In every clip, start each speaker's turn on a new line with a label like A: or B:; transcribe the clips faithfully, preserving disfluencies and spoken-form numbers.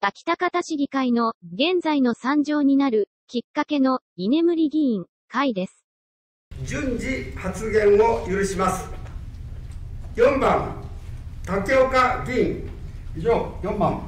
A: 秋田方市議会の現在の惨状になるきっかけの居眠り議員会です。
B: 順次発言を許します。よんばん、竹岡議員。以上、よんばん。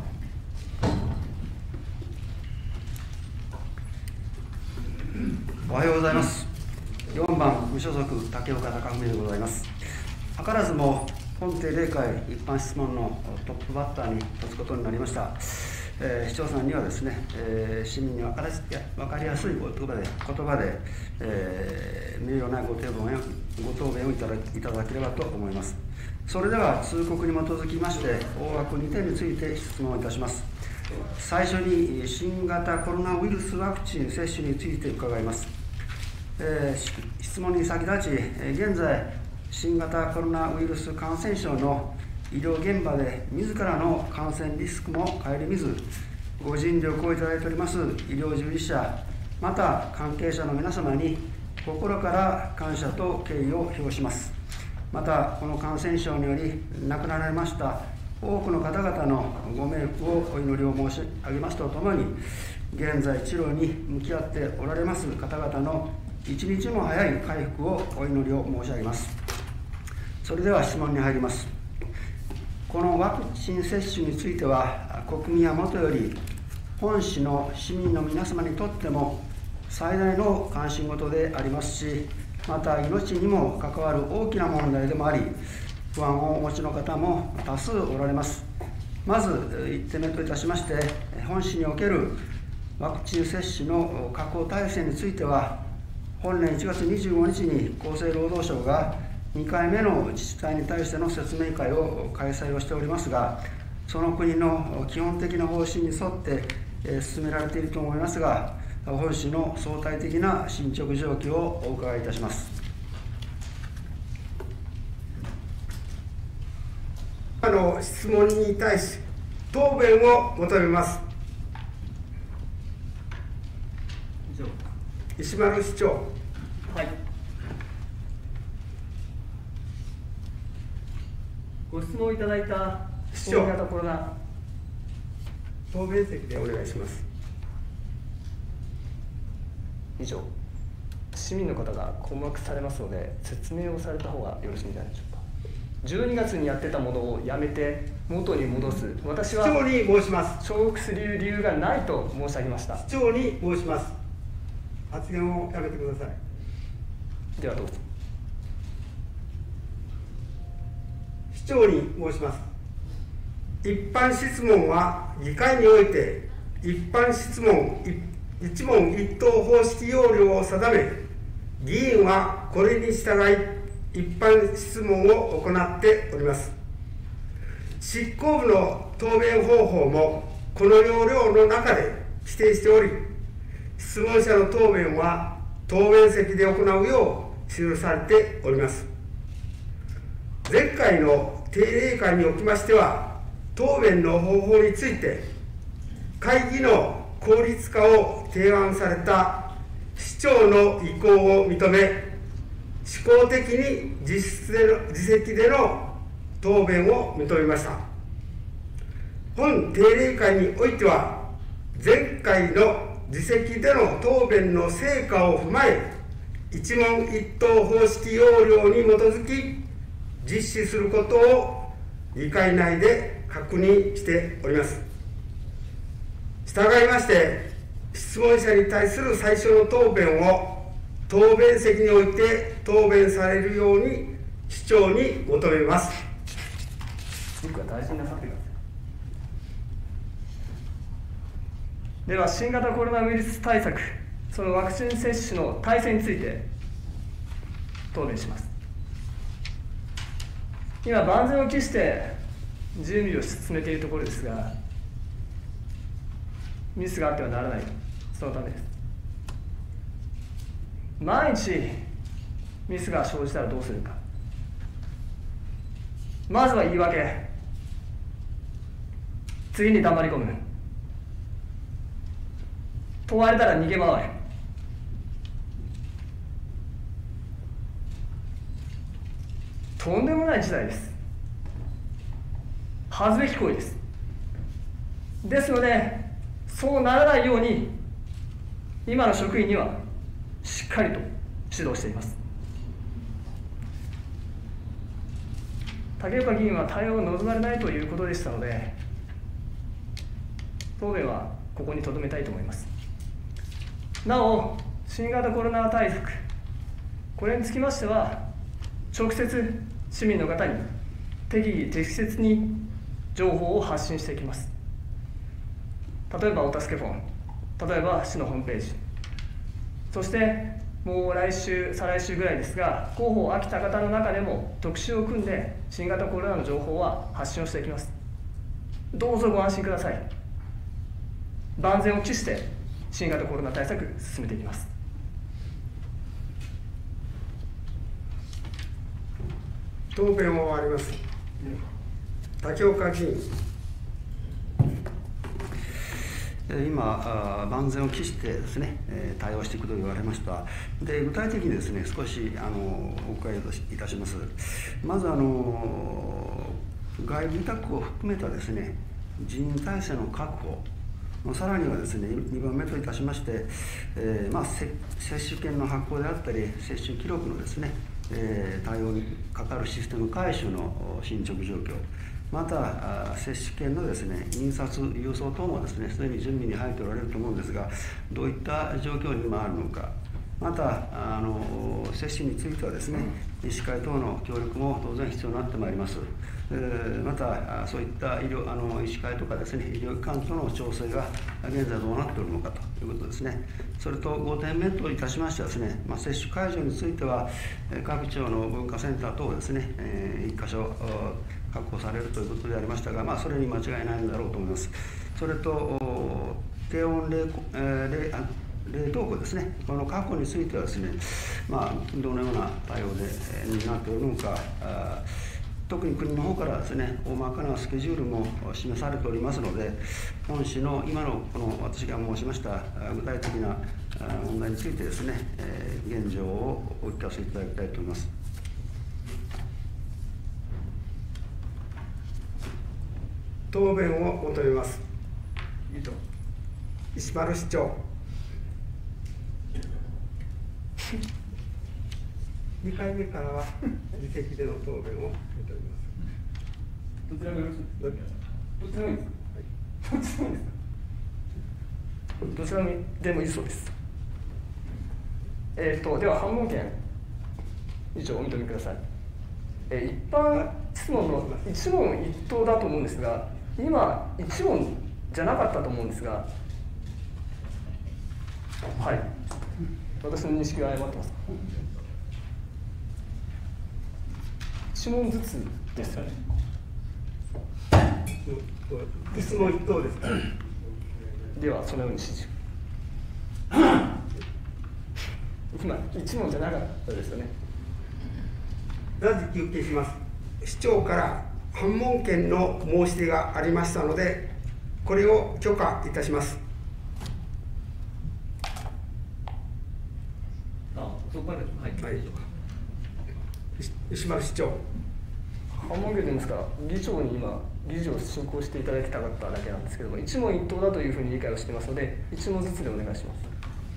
C: おはようございます。よんばん、無所属、竹岡隆文でございます。図らずも本定例会一般質問のトップバッターに立つことになりました。えー、市長さんにはですね、えー、市民に分かり分かりやすい言葉で、言葉で、えー、名誉なご答弁をご答弁をいただいただければと思います。それでは通告に基づきまして、大枠にてんについて質問いたします。最初に新型コロナウイルスワクチン接種について伺います。えー、質問に先立ち、現在、新型コロナウイルス感染症の医療現場で自らの感染リスクも顧みず、ご尽力をいただいております医療従事者、また関係者の皆様に心から感謝と敬意を表します。また、この感染症により亡くなられました多くの方々のご冥福をお祈りを申し上げますとともに、現在治療に向き合っておられます方々の一日も早い回復をお祈りを申し上げます。それでは質問に入ります。このワクチン接種については、国民はもとより本市の市民の皆様にとっても最大の関心事でありますし、また命にも関わる大きな問題でもあり、不安をお持ちの方も多数おられます。まずいってんめといたしまして、本市におけるワクチン接種の確保体制については、本年いちがつにじゅうごにちに厚生労働省がにかいめの自治体に対しての説明会を開催をしておりますが、その国の基本的な方針に沿って進められていると思いますが、本市の相対的な進捗状況をお伺いいたします。
B: あの質問に対し答弁を求めます。石丸市長。
D: はい。ご質問いただいた新型コロナ。
B: 答弁席でお願いします。
D: 以上、市民の方が困惑されますので、説明をされた方がよろしいんじゃないでしょうか。じゅうにがつにやってたものをやめて、元に戻す、私は
B: 市長に申します。
D: 重複する理由がないと申し上げました。
B: 市長に申します。発言をやめてください。
D: ではどうぞ。
B: 市長に申します。一般質問は議会において一般質問一問一答方式要領を定め、議員はこれに従い一般質問を行っております。執行部の答弁方法もこの要領の中で規定しており、質問者の答弁は答弁席で行うよう記されております。前回の定例会におきましては、答弁の方法について会議の効率化を提案された市長の意向を認め、思考的に実質での自責での答弁を認めました。本定例会においては、前回の自責での答弁の成果を踏まえ、一問一答方式要領に基づき実施することを議会内で確認しております。従いまして、質問者に対する最初の答弁を答弁席において答弁されるように市長に求めます。
D: 僕は大事になさってください。では、新型コロナウイルス対策、そのワクチン接種の体制について答弁します。今、万全を期して準備を進めているところですが、ミスがあってはならない、そのためです。万一ミスが生じたらどうするか。まずは言い訳、次に黙り込む、問われたら逃げ回る。とんでもない事態です。恥ずべき行為です。 ですので、そうならないように、今の職員にはしっかりと指導しています。竹岡議員は対応を望まれないということでしたので、答弁はここに留めたいと思います。なお、新型コロナ対策、これにつきましては、直接市民の方に適宜適切に情報を発信していきます。例えばお助けフォン、例えば市のホームページ、そしてもう来週、再来週ぐらいですが、広報飽きた方の中でも特集を組んで新型コロナの情報は発信をしていきます。どうぞご安心ください。万全を期して新型コロナ対策進めていきます。
B: 答弁を終わります。竹岡議員。
C: 今、万全を期してですね、対応していくと言われました。で、具体的にですね、少しあのお伺いいたします。まずあの外部委託を含めたですね、人員体制の確保、さらにはですね、にばんめといたしまして、えーまあ、接種券の発行であったり、接種記録のですね、えー、対応にかかるシステム改修の進捗状況、また接種券のですね、印刷、郵送等もですね、すでに準備に入っておられると思うんですが、どういった状況に今あるのか、またあの接種についてはですね、医師会等の協力も当然必要になってまいります。またそういった医療あの医師会とかですね、医療機関との調整が現在どうなっておるのかということですね。それとごてんめといたしましてはですね、まあ、接種会場については各町の文化センター等ですね、いっかしょ確保されるということでありましたが、まあ、それに間違いないんだろうと思います。それと低温冷、えー、冷凍庫ですね、この確保についてはですね、まあ、どのような対応で、えー、になっておるのか、特に国の方からですね、大まかなスケジュールも示されておりますので、本市の今のこの私が申しました具体的な問題についてですね、えー、現状をお聞かせいただきたいと思います。
B: 答弁を求めます。石丸市長。にかいめからは議席での答弁を求めます。
E: どちらがよろしいですか。どちらがいいですか。どちらがいいですか。
D: どちらでもいいそうです。えっとでは反問権以上お認めください。えー、一般質問の一問一答だと思うんですが、今一問じゃなかったと思うんですが、はい、私の認識が誤ってます。一問ずつですよね。
B: 質問一答ですか。
D: ではそのように指示。今一問じゃなかったですよね。
B: ラジ休憩します。市長から反問権の申し出がありましたので、これを許可いたします。
E: あ、そこまで、はい、はい、
B: 石丸市長。
D: 反問権ですから、議長に今、議事を進行していただきたかっただけなんですけども、一問一答だというふうに理解をしていますので、一問ずつでお願いします。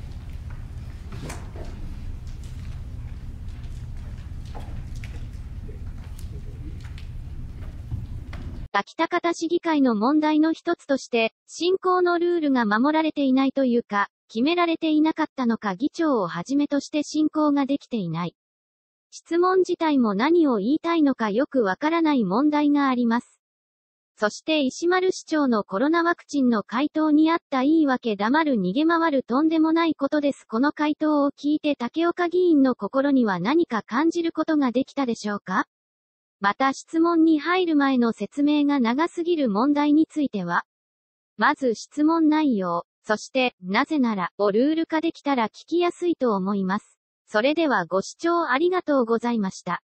A: 秋田方市議会の問題の一つとして、進行のルールが守られていないというか、決められていなかったのか議長をはじめとして進行ができていない。質問自体も何を言いたいのかよくわからない問題があります。そして石丸市長のコロナワクチンの回答にあった言い訳黙る逃げ回るとんでもないことです。この回答を聞いて竹岡議員の心には何か感じることができたでしょうか？また質問に入る前の説明が長すぎる問題については、まず質問内容、そして、なぜなら、をルール化できたら聞きやすいと思います。それではご視聴ありがとうございました。